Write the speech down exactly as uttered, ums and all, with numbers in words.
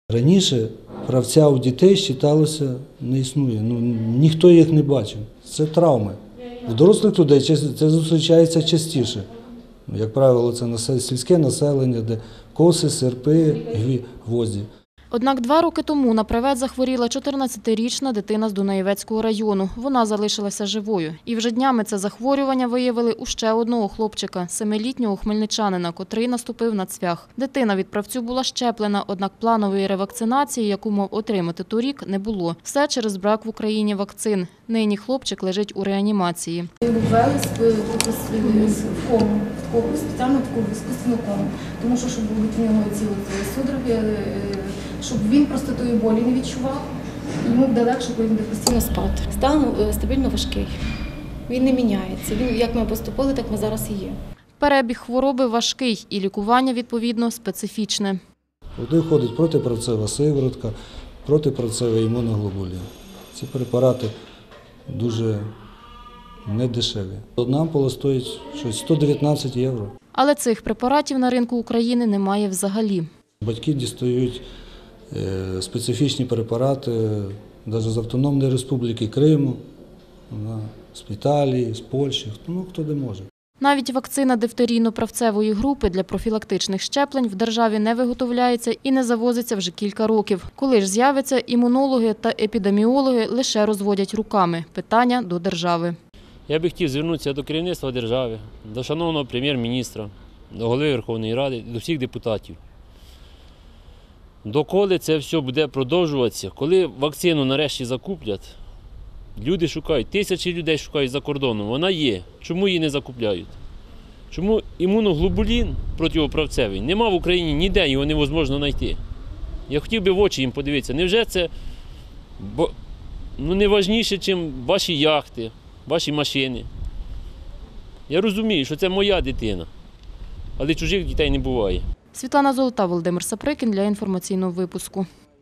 Раніше правця у дітей вважалося не існує, ну, ніхто їх не бачив. Це травми. У дорослих людей це зустрічається частіше. Як правило, це сільське населення, де коси, серпи, гвозді. Однак два роки тому на привет захворіла чотирнадцятирічна дитина з Дунаєвецького району. Вона залишилася живою. І вже днями це захворювання виявили у ще одного хлопчика – семилітнього хмельничанина, котрий наступив на цвях. Дитина від правцю була щеплена, однак планової ревакцинації, яку мав отримати торік, не було. Все через брак в Україні вакцин. Нині хлопчик лежить у реанімації. Його ввели в кому, в кому, спеціально таку іскусственну кому. Тому що, щоб будуть в нього ці судороги, щоб він просто тої болі не відчував, йому буде легше, коли він буде постійно спати. Стан стабільно важкий, він не міняється. Він, як ми поступили, так ми зараз і є. Перебіг хвороби важкий і лікування, відповідно, специфічне. Туди входить протиправцева сиворотка, протиправцевий імуноглобулін. Ці препарати дуже недешеві. Одна ампула стоїть щось сто дев'ятнадцять євро. Але цих препаратів на ринку України немає взагалі. Батьки дістають специфічні препарати навіть з Автономної Республіки Криму, з Італії, з Польщі, ну хто де може. Навіть вакцина дифтерійно-правцевої групи для профілактичних щеплень в державі не виготовляється і не завозиться вже кілька років. Коли ж з'явиться, імунологи та епідеміологи лише розводять руками. Питання до держави. Я би хотів звернутися до керівництва держави, до шановного прем'єр-міністра, до голови Верховної Ради, до всіх депутатів. Доколи це все буде продовжуватися, коли вакцину нарешті закуплять, люди шукають, тисячі людей шукають за кордоном, вона є. Чому її не закупляють? Чому імуноглобулін протиправцевий нема в Україні ніде, його невозможно знайти? Я хотів би в очі їм подивитися, невже це ну, не важніше, ніж ваші яхти, ваші машини? Я розумію, що це моя дитина, але чужих дітей не буває. Світлана Золота, Володимир Саприкін для інформаційного випуску.